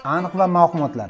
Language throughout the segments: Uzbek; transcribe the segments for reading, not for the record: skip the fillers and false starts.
Aniq va mavhum otlar.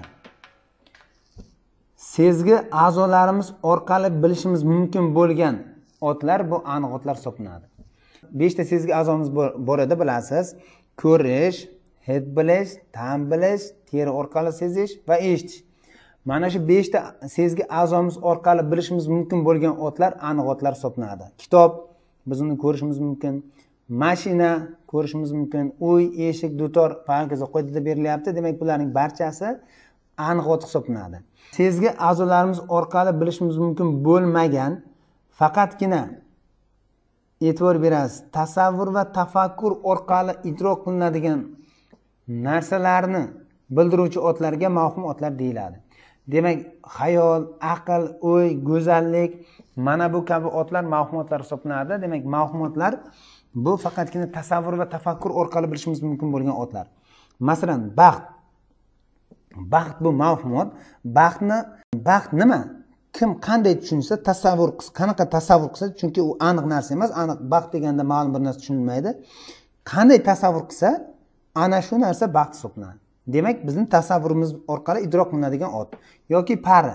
Sezgi a'zolarimiz orqali bilishimiz mumkin bo'lgan otlar bu aniq otlar hisoblanadi. 5 ta sezgi a'zomiz bor edi, bilasiz. Ko'rish, hid bilish, ta'm bilish, teri orqali sezish va eshitish. Mana shu 5 ta sezgi a'zomiz orqali bilishimiz mumkin bo'lgan otlar aniq otlar hisoblanadi. Kitob biz uni ko'rishimiz mumkin, mashina ko'rishimiz mumkin, uy, eshik, dutor hokazo qo'yda berilyapti. Demak, bularning barchasi aniq ot hisoblanadi. Sezgi a'zolarimiz orqali bilishimiz mumkin bo'lmagan, faqatgina e'tibor berasiz, tasavvur va tafakkur orqali idrok qilinadigan narsalarni bildiruvchi otlarga mavhum otlar deyiladi. Demak, xayol, aql, o'y, go'zallik, mana bu kabi otlar mavhum otlar hisoblanadi. Demak, mavhum otlar bu faqatgina tasavvur va tafakkur orqali bilishimiz mumkin bo'lgan otlar. Masalan, baxt. Baxt bu mavhum ot. Baxt nima? Kim qanday tushunsa, tasavvur qilsa, qanaqa tasavvur qilsa, chunki u aniq narsa emas, aniq baxt deganda ma'lum bir narsa tushunilmaydi. Qanday tasavvur qilsa, ana shu narsa baxt hisoblanadi. Demak, bizning tasavvurimiz orqali idrok qilinadigan ot yoki pari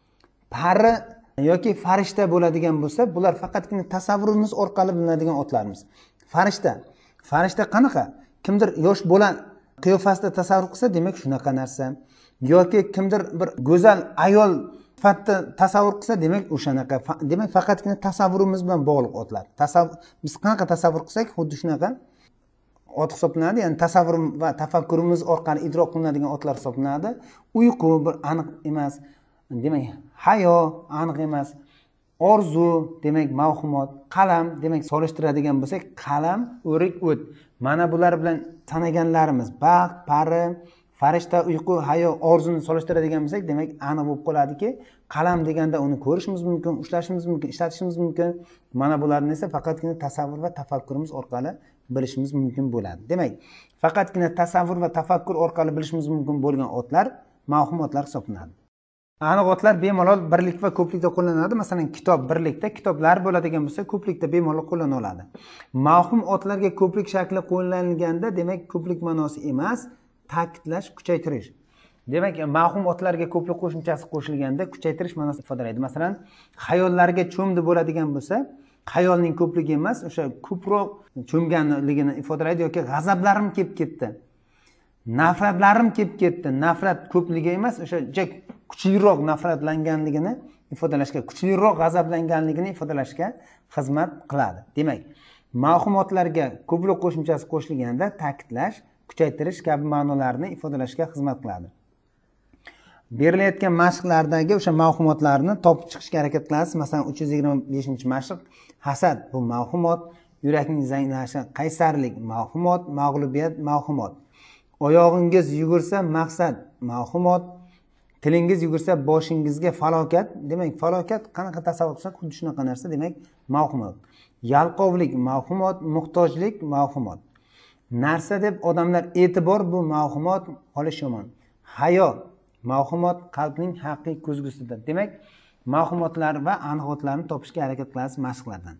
yoki farishta bo'ladigan bo'lsa, bular faqatgina tasavvurimiz orqali bilinadigan otlarimiz. Farishta qanaqa? Kimdir yosh bola qiyofasida tasavvur qilsa, demak shunaqa narsa. Yoki kimdir bir go'zal ayol sifatida tasavvur qilsa, demak o'shanaqa. Demak, faqatgina tasavvurimiz bilan bog'liq otlar. Biz qanaqa tasavvur qilsak, xuddi shunaqa ot hisoblanadi. Ya'ni tasavvur va tafakkurimiz orqali idrok qilinadigan otlar hisoblanadi. Uyqu bir aniq emas. Demak, hayo aniq emas. Orzu, demak mavhum ot. Qalam, demak solishtiradigan bo'lsak, qalam, o'rik, o't. Mana bular bilan sanaganlarimiz baxt, pari, farishta, uyqu, hayo, orzuni solishtiradigan bo'lsak, demak aniq bo'lib qoladiki, qalam deganda uni ko'rishimiz mumkin, ushlashimiz mumkin, ishlatishimiz mumkin. Mana bularni esa faqatgina tasavvur va tafakkurimiz orqali bilishimiz mumkin bo'ladi. Demak, faqatgina tasavvur va tafakkur orqali bilishimiz mumkin bo'lgan otlar mavhum otlar hisoblanadi. Aniq otlar bemalol birlik va ko'plikda qo'llaniladi. Masalan, kitob birlikda, kitoblar bo'ladigan bo'lsa, ko'plikda bemalol qo'llaniladi. Mavhum otlarga ko'plik shakli qo'llanilganda, demak, ko'plik ma'nosi emas, ta'kidlash, kuchaytirish. Demak, mavhum otlarga ko'plik qo'shimchasi qo'shilganda kuchaytirish ma'nosini ifodalaydi. Masalan, xayollarga cho'mdi bo'ladigan bo'lsa, xayolning ko'pligi emas, o'sha ko'proq cho'mganligini ifodalaydi yoki g'azablarim kelib ketdi. Nafratlarim kelib ketdi. Nafrat ko'pligi emas, o'sha kuchliroq nafratlanganligini ifodalashga, kuchliroq g'azablanganligini ifodalashga xizmat qiladi. Demak, mavhum otlarga ko'plik qo'shimchasi qo'shilganda ta'kidlash, kuchaytirish kabi ma'nolarni ifodalashga xizmat qiladi. Berilayotgan mashqlardagi o'sha mavhum otlarni topib chiqishga harakat qilasiz. Masalan, 325-mashq hasad bu mavhum ot, yurakning zanglashi qaysarlik mavhum ot, mag'lubiyat mavhum ot. Oyog'ingiz yugursa maqsad mavhum ot, tilingiz yugursa boshingizga falokat. Demak, falokat qanaqa tasavvur qilsak, xuddi shunaqa narsa, demak mavhum ot. Yalqovlik mavhum ot, muhtojlik mavhum ot. Narsa deb odamlar e'tibor bu mavhum ot, holish yomon. Hayo mavhum ot, qalbning haqiqiy ko'zgusidir. Demak, mavhum otlar va aniq otlarni topishga harakat qilasiz mashqlardan.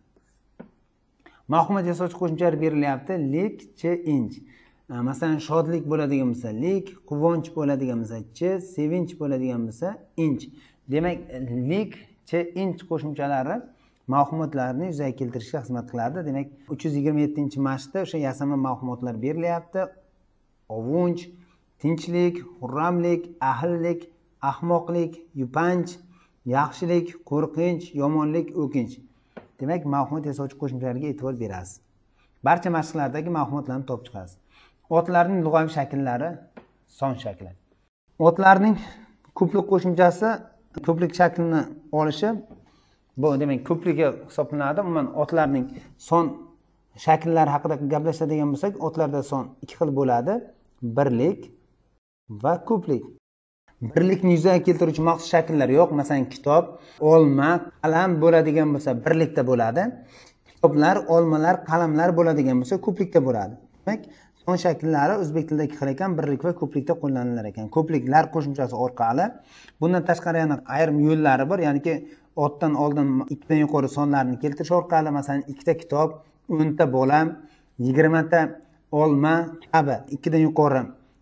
Mavhum ot yasovchi qo'shimchalar berilyapti. Lik, chi, inch. Masalan, shodlik bo'ladigan bo'lsa, lik, quvonch bo'ladigan bo'lsa, chi, sevinch bo'ladigan bo'lsa, inch. Demak, lik, chi, inch qo'shimchalari mavhum otlarni yuzaga keltirishga xizmat qiladi. Demak, 327-mashqda o'sha yasama mavhum otlar berilyapti. Ovunch, tinchlik, xurramlik, ahillik, ahmoqlik, yupanch, yaxshilik, qo'rqinch, yomonlik, o'kinch. Demak, mavhum ot yasovchi qo'shimchalarga e'tibor berasiz. Barcha mashqlardagi mavhum otlarni topib chiqasiz. Otlarning lug'aviy shakllari, son shakli. Otlarning ko'plik qo'shimchasi ko'plik shaklini olishi bu demak ko'pligi hisoblanadi. Umuman otlarning son shakllari haqida gaplashadigan bo'lsak, otlarda son 2 xil bo'ladi: birlik va ko'plik. Birlikni yuzaga keltiruvchi maxsus shakllar yo'q. Masalan, kitob, olma, qalam bo'ladigan bo'lsa, birlikda bo'ladi. Kitoblar, olmalar, qalamlar bo'ladigan bo'lsa, ko'plikda bo'ladi. Demak, son shakllari o'zbek tilida 2 xil ekan, birlik va ko'plikda qo'llanilar ekan. Ko'pliklar qo'shimchasi orqali. Bundan tashqari yana ayrim yo'llari bor, ya'niki otdan oldin 2 dan yuqori sonlarni keltirish orqali, masalan, 2 ta kitob, 10 ta bola, 20 ta olma kabi 2 dan yuqori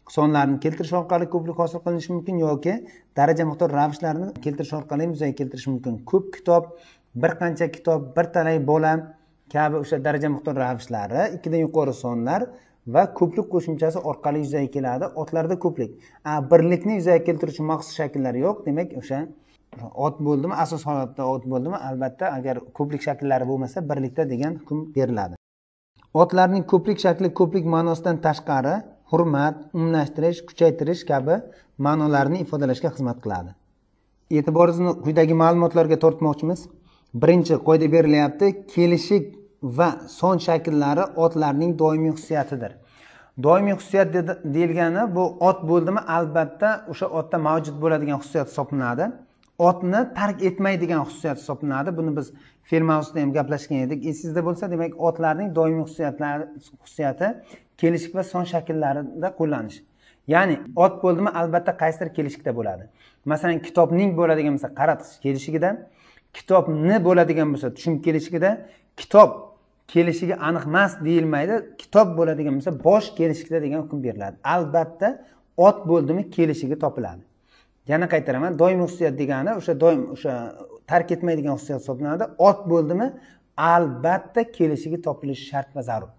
sonlarni keltirish orqali ko'plik hosil qilinishi mumkin yoki daraja miqdor ravishlarni keltirish orqali yuzaga keltirish mumkin. Ko'p kitob, bir qancha kitob, bir talay bola kabi o'sha daraja miqdor ravishlari, ikkidan yuqori sonlar va ko'plik qo'shimchasi orqali yuzaga keladi. Otlarda ko'plik. Birlikni yuzaga keltiruvchi maxsus shakllar yo'q. Demak, o'sha ot bo'ldimi, asos holatda ot bo'ldimi, albatta agar ko'plik shakllari bo'lmasa, birlikda degan hukm beriladi. Otlarning ko'plik shakli ko'plik ma'nosidan tashqari hurmat, umumlashtirish, kuchaytirish kabi ma'nolarni ifodalashga xizmat qiladi. E'tiboringizni quyidagi ma'lumotlarga tortmoqchimiz. Birinchi qoida berilyapti. Kelishik va son shakllari otlarning doimiy xususiyatidir. Doimiy xususiyat deyilgani bu ot bo'ldimi, albatta o'sha otda mavjud bo'ladigan xususiyat hisoblanadi. Otni tark etmaydigan xususiyat hisoblanadi. Buni biz fe'l mavzusida ham gaplashgan edik. Esingizda bo'lsa, demak, otlarning doimiy xususiyati kelishik va son shakllarida qo'llanish. Ya'ni ot bo'ldimi, albatta qaysidir kelishikda bo'ladi. Masalan, kitobning bo'ladigan bo'lsa, qaratg'ich kelishigida, kitobni bo'ladigan bo'lsa, tushum kelishigida, kitob kelishigi aniq emas deyilmaydi. Kitob bo'ladigan bo'lsa, bosh kelishikda degan hukm beriladi. Albatta ot bo'ldimi, kelishigi topiladi. Yana qaytaraman, doimiy xususiyat degani o'sha doim o'sha tark etmaydigan xususiyat hisoblanadi. Ot bo'ldimi, albatta kelishigi topilishi shart va zarur.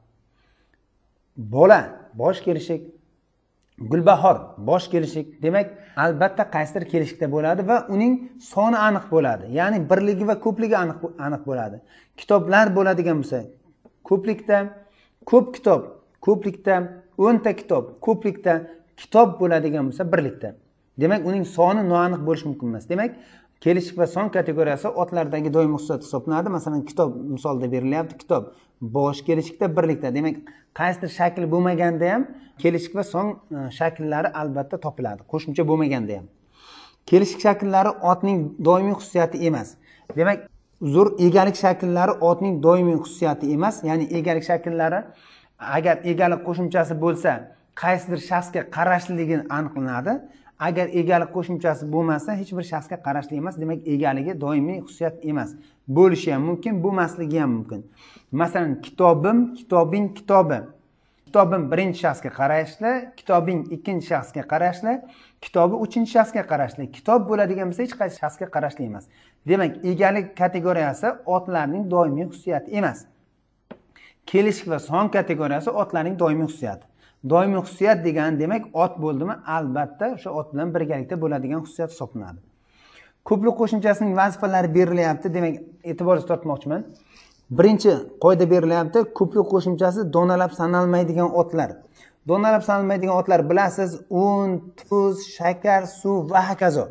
Bola bosh kelishik, gulbahor bosh kelishik. Demak, albatta qaysidir kelishikda bo'ladi va uning soni aniq bo'ladi. Ya'ni birligi va ko'pligi aniq bo'ladi. Kitoblar bo'ladigan bo'lsa, ko'plikda, ko'p kitob ko'plikda, 10 ta kitob ko'plikda, kitob bo'ladigan bo'lsa birlikda. Demak, uning soni noaniq bo'lishi mumkin emas. Demak, kelishik va son kategoriyasi otlardagi doimiy xususiyat hisoblanadi. Masalan, kitob misolida berilyapti. Kitob bosh kelishikda, birlikda. Demak, qaysidir shakl bo'lmaganda ham kelishik va son shakllari albatta topiladi. Qo'shimcha bo'lmaganda ham. Kelishik shakllari otning doimiy xususiyati emas. Demak, uzr, egalik shakllari otning doimiy xususiyati emas. Ya'ni egalik shakllari agar egalik qo'shimchasi bo'lsa, qaysidir shaxsga qarashliligi aniqlanadi. Agar egalik qo'shimchasi bo'lmasa, hech bir shaxsga qarashli emas. Demak, egaligi doimiy xususiyat emas. Bo'lishi ham mumkin, bo'lmasligi ham mumkin. Masalan, kitobim, kitobing, kitobi. Kitobim birinchi shaxsga qarashli, kitobing ikkinchi shaxsga qarashli, kitobi uchinchi shaxsga qarashli. Kitob bo'ladigan bo'lsa, hech qaysi shaxsga qarashli emas. Demak, egalik kategoriyasi otlarning doimiy xususiyati emas. Kelishik va son kategoriyasi otlarning doimiy xususiyati. Doimiy xususiyat degani demak, ot bo'ldimi, albatta o'sha ot bilan birgalikda bo'ladigan xususiyat hisoblanadi. Ko'plik qo'shimchasining vazifalari berilyapti. Demak, e'tiboringizni tortmoqchiman. Birinchi qoida berilyapti. Ko'plik qo'shimchasi donalab sanalmaydigan otlar. Donalab sanalmaydigan otlar bilasiz, un, tuz, shakar, suv va hokazo.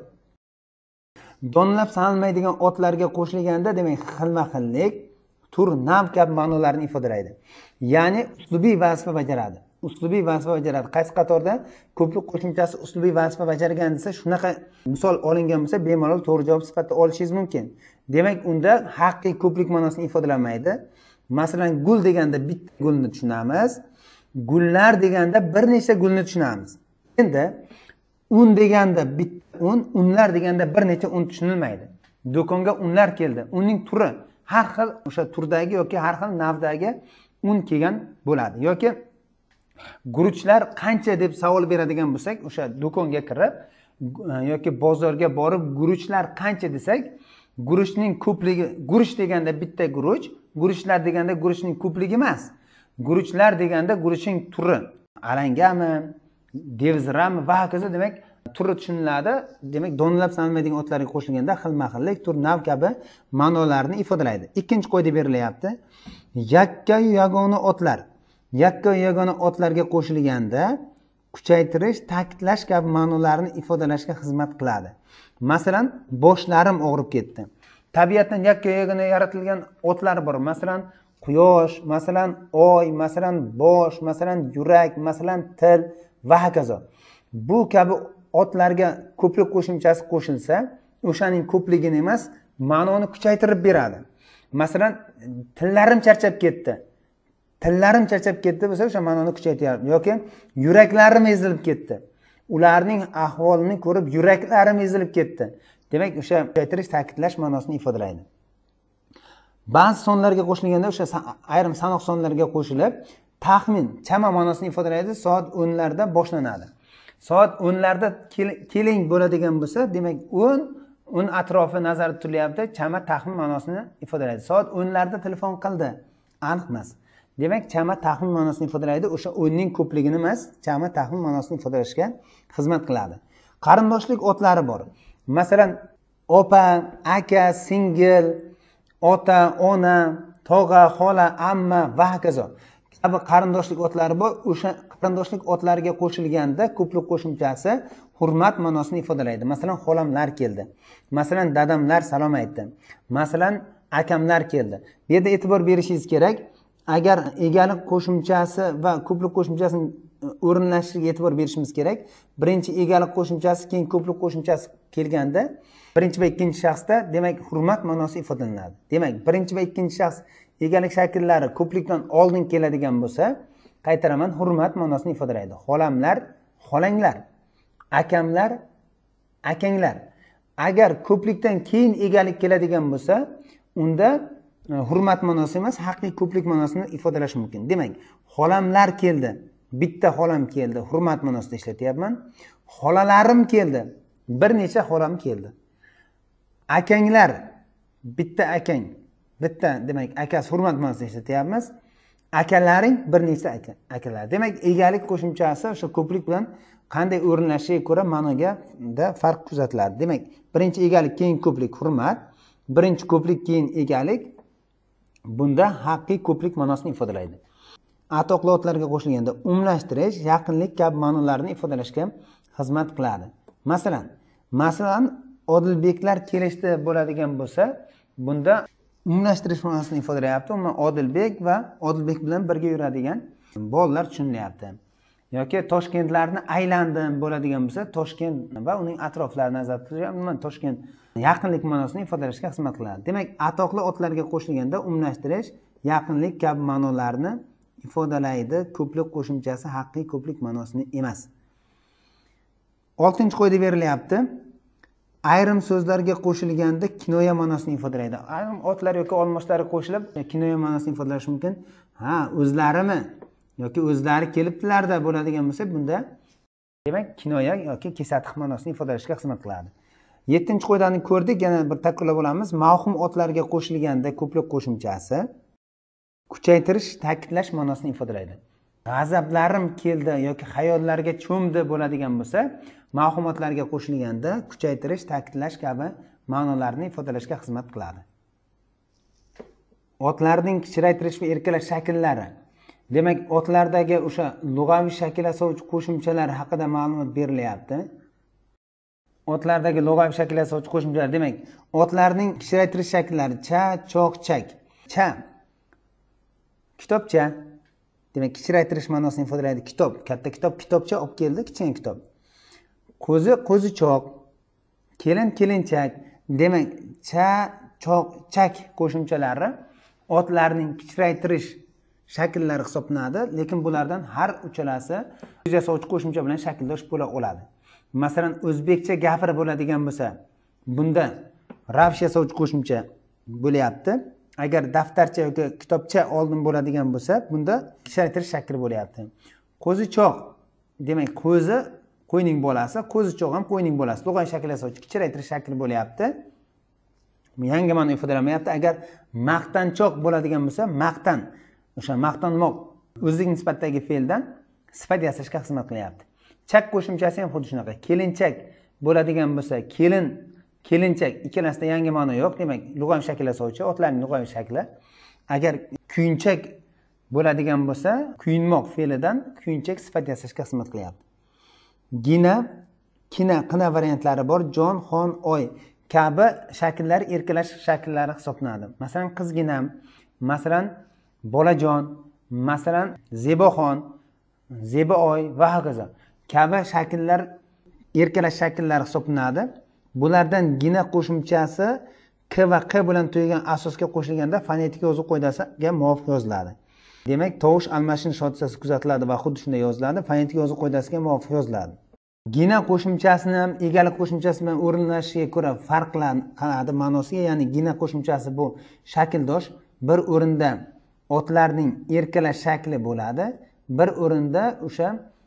Donalab sanalmaydigan otlarga qo'shilganda, demak, xilma-xillik, tur, nav kabi ma'nolarni ifodalaydi. Ya'ni uslubiy vazifa bajaradi. Uslubiy vazifa bajaradi. Qaysi qatorda ko'plik qo'shimchasi uslubiy vazifa bajargan desa, shunaqa misol olingan bo'lsa, bemalol to'g'ri javob sifatida olishingiz mumkin. Demak, unda haqiqiy ko'plik ma'nosini ifodalamaydi. Masalan, gul deganda bitta gulni tushunamiz. Gullar deganda bir nechta gulni tushunamiz. Endi un deganda bitta un, unlar deganda bir necha un tushunilmaydi. Do'konga unlar keldi. Uning turi har xil o'sha turdagi yoki har xil navdagi un kelgan bo'ladi. Yoki guruchlar qancha deb savol beradigan bo'lsak, o'sha do'konga kirib yoki bozorga borib guruchlar qancha desak, guruchning ko'pligi, guruch deganda bitta guruch, guruchlar deganda guruchning ko'pligi emas. Guruchlar deganda guruchning turi, alangami, devzirami va hokazo, demak, turi tushuniladi. Demak, donalab sanalmaydigan otlarga qo'shilganda xilma-xillik, tur, nav kabi ma'nolarni ifodalaydi. Ikkinchi qoida berilyapti. Yakka-yu yagona otlar. Yakka yagona otlarga qo'shilganda kuchaytirish, ta'kidlash kabi ma'nolarni ifodalashga xizmat qiladi. Masalan, boshlarim og'rib ketdi. Tabiatdan yakka yagona yaratilgan otlar bor. Masalan, quyosh, masalan, oy, masalan, bosh, masalan, yurak, masalan, til va hokazo. Bu kabi otlarga ko'plik qo'shimchasi qo'shilsa, o'shaning ko'pligini emas, ma'noni kuchaytirib beradi. Masalan, tillarim charchab ketdi. Tillarim charchab ketdi bo'lsa, o'sha ma'noni kuchaytiradi. Yoki yuraklarim ezilib ketdi. Ularning ahvolini ko'rib yuraklarim ezilib ketdi. Demak, o'sha kuchaytirish, ta'kidlash ma'nosini ifodalaydi. Ba'zi sonlarga qo'shilganda o'sha ayrim sanoq sonlarga qo'shilib, taxmin, chama ma'nosini ifodalaydi. Soat 10 larda boshlanadi. soat 10larda keling bo'ladigan bo'lsa, demak 10 atrofi nazarda tutilyapti, chama taxmin ma'nosini ifodalaydi. Soat 10larda telefon qildi, aniq emas. Demak, chama taxmin ma'nosini ifodalaydi. O'sha 10ning ko'pligini emas, chama taxmin ma'nosini ifodalashga xizmat qiladi. Qarindoshlik otlari bor. Masalan, opa, aka, singil, ota, ona, tog'a, xola, amma va hokazo. Kabi qarindoshlik otlari bor. O'sha qarindoshlik otlariga qo'shilganda ko'plik qo'shimchasi hurmat ma'nosini ifodalaydi. Masalan, xolamlar keldi. Masalan, dadamlar salom aytdi. Masalan, akamlar keldi. Bu yerda e'tibor berishingiz kerak. Agar egalik qo'shimchasi va ko'plik qo'shimchasini o'rinlashishiga e'tibor berishimiz kerak. Birinchi egalik qo'shimchasi, keyin ko'plik qo'shimchasi kelganda, birinchi va ikkinchi shaxsda demak hurmat ma'nosi ifodalanadi. Demak, birinchi va ikkinchi shaxs egalik shakllari ko'plikdan oldin keladigan bo'lsa, qaytaraman, hurmat ma'nosini ifodalaydi. Xolamlar, xolanglar, akamlar, akanglar. Agar ko'plikdan keyin egalik keladigan bo'lsa, unda hurmat ma'nosi emas, haqiqiy ko'plik ma'nosini ifodalash mumkin. Demak, xolamlar keldi, bitta xolam keldi, hurmat ma'nosida ishlatyapman. Xolalarim keldi, bir necha xolam keldi. Akanglar, bitta akang, bitta demak akasi hurmat ma'nosida ishlatyapmiz. Akalaring, bir necha akalar. Demak, egalik qo'shimchasi o'sha ko'plik bilan qanday o'rinlashishiga ko'ra ma'noga farq kuzatiladi. Demak, birinchi egalik, keyin ko'plik hurmat, birinchi ko'plik, keyin egalik bunda haqiqiy ko'plik ma'nosini ifodalaydi. Atoqli otlarga qo'shilganda umlashtirish, yaqinlik kabi ma'nolarni ifodalashga xizmat qiladi. Masalan, Odilbeklar kelishdi bo'ladigan bo'lsa, bunda umlashtirish ma'nosini ifodalayapti. Umuman Odilbek va Odilbek bilan birga yuradigan bolalar tushunilyapti. Yoki Toshkentlarni aylandim bo'ladigan bo'lsa, Toshkent va uning atroflarini nazarda tutib, umuman Toshkent yaqinlik ma'nosini ifodalashga xizmat qiladi. Demak, atoqli otlarga qo'shilganda umlashtirish, yaqinlik kabi ma'nolarni ifodalaydi. Ko'plik qo'shimchasi haqiqiy ko'plik ma'nosini emas. 6-qo'yda berilyapti. Ayrim so'zlarga qo'shilganda kinoya ma'nosini ifodalaydi. Ayrim otlar yoki olmoshlari qo'shilib kinoya ma'nosini ifodalash mumkin. O'zlarimi yoki o'zlari kelibdilarda bo'ladigan bo'lsa, bunda demak kinoya yoki kesatiq ma'nosini ifodalashga xizmat qiladi. 7-qo'ydani ko'rdik, yana bir takrorlab olamiz. Mavhum otlarga qo'shilganda ko'plik qo'shimchasi kuchaytirish, ta'kidlash ma'nosini ifodalaydi. G'azablarim keldi yoki xayollarga cho'mdi bo'ladigan bo'lsa, mavhum otlarga qo'shilganda kuchaytirish, ta'kidlash kabi ma'nolarni ifodalashga xizmat qiladi. Otlarning kichraytirish va erkalash shakllari. Demak, otlardagi o'sha lug'aviy shakl asovchi qo'shimchalar haqida ma'lumot berilyapti. Otlardagi lug'aviy shakl asovchi qo'shimchalar, demak, otlarning kichraytirish shakllari cha, choq, chak. Cha kitobcha. Demak, kichraytirish ma'nosini ifodalaydi. Kitob, katta kitob, kitobcha olib keldi, kichkina kitob. Qo'zi, qo'zichoq. Kelin, kelinchak. Demak, cha, choq, chak qo'shimchalari otlarning kichraytirish shakllari hisoblanadi, lekin bulardan har uchalasi so'z yasovchi qo'shimcha bilan shakldosh bo'la oladi. Masalan, o'zbekcha gapirib bo'ladigan bo'lsa, bunda ravsh yasovchi qo'shimcha bo'lyapti. Agar daftarcha yoki kitobcha oldin bo'ladigan bo'lsa, bunda kichraytirish shakli bo'lyapti. Qo'zichoq, demak, qo'zi qo'yning bolasi, qo'zichoq ham qo'yning bolasi. Lug'aviy shakl yasovchi kichraytirish shakli bo'lyapti. Yangi ma'no ifodalamayapti. Agar maqtanchoq bo'ladigan bo'lsa, maqtan, o'sha maqtanmoq o'zlik nisbatdagi fe'ldan sifat yasashga xizmat qilyapti. Chak qo'shimchasi ham xuddi shunaqa. Kelinchak bo'ladigan bo'lsa, kelin, kelinchak ikkalasida yangi ma'no yo'q. Demak, lug'aviy shakl yasovchi otlarning lug'aviy shakli. Agar kuyunchak bo'ladigan bo'lsa, kuyunmoq fe'lidan kuyunchak sifat yasashga xizmat qilyapti. Gina, kina, qina variantlari bor. Jon, xon, oy kabi shakllar erkalash shakllari hisoblanadi. Masalan, qizginam, masalan, bolajon, masalan, zeboxon, zebooy va hokazo kabi shakllar erkalash shakllari hisoblanadi. Bulardan gina qo'shimchasi k va q bilan tugagan asosga qo'shilganda fonetik yozuv qoidasiga muvofiq yoziladi. Demak, tovush almashinish hodisasi kuzatiladi va xuddi shunday yoziladi. Fonetik yozuv qoidasiga muvofiq yoziladi. Gina qo'shimchasini ham egalik qo'shimchasi bilan o'rinlashishiga ko'ra farq qiladi ma'nosiga, ya'ni gina qo'shimchasi bu shakldosh, bir o'rinda otlarning erkalash shakli bo'ladi, bir o'rinda o'sha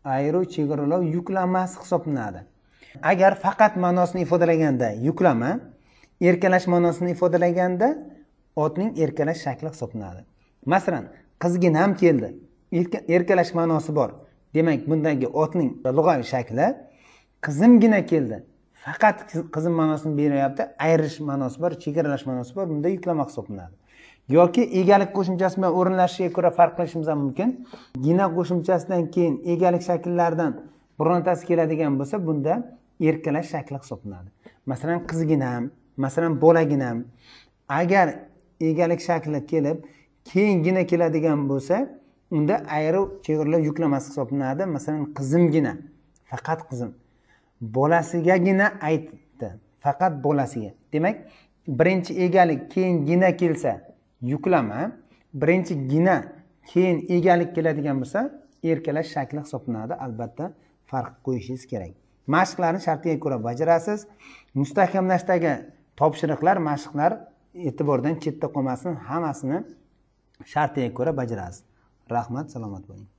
ayruv chegaralov yuklamasi hisoblanadi. Agar faqat ma'nosini ifodalaganda yuklama, erkalash ma'nosini ifodalaganda otning erkalash shakli hisoblanadi. Masalan, qizginam keldi. Erkalash ma'nosi bor. Demak, bundagi otning lug'aviy shakli qizimgina keldi. Faqat qizim ma'nosini beryapti, ayirish ma'nosi bor, chegaralash ma'nosi bor. Bunda yuklama hisoblanadi. Yoki egalik qo'shimchasi bilan o'rinlashishiga ko'ra farq qilishimiz ham mumkin. Gina qo'shimchasidan keyin egalik shakllaridan birontasi keladigan bo'lsa, bunda erkalash shakli hisoblanadi. Masalan, qizginam, masalan, bolaginam. Agar egalik shakli kelib, keyingina keladigan bo'lsa, unda ayruv chegaralov yuklamasi hisoblanadi. Masalan, qizimgina, faqat qizim. Bolasigagina aytdi, faqat bolasiga. Demak, birinchi egalik keyin gina kelsa yuklama, birinchi gina keyin egalik keladigan bo'lsa, erkalash shakli hisoblanadi. Albatta, farq qo'yishingiz kerak. Mashqlarni shartiga ko'ra bajarasiz. Mustahkamlashdagi topshiriqlar, mashqlar e'tibordan chetda qolmasin, hammasini shartiga ko'ra bajarasiz. Rahmat, salomat bo'ling.